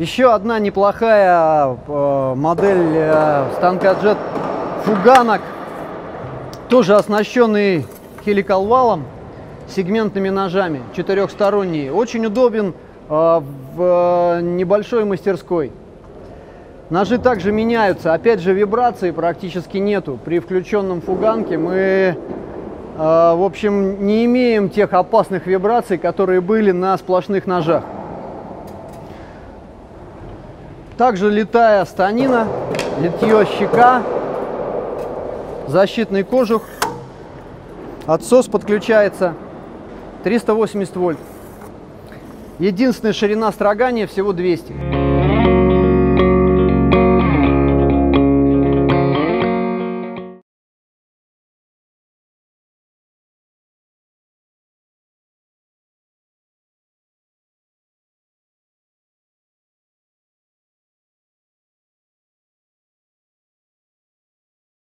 Еще одна неплохая модель станка Jet фуганок, тоже оснащенный хеликал-валом, сегментными ножами, четырехсторонний. Очень удобен в небольшой мастерской. Ножи также меняются. Опять же, вибрации практически нету. При включенном фуганке мы, в общем, не имеем тех опасных вибраций, которые были на сплошных ножах. Также литая станина, литье щека, защитный кожух, отсос подключается, 380 вольт. Единственная ширина строгания всего 200.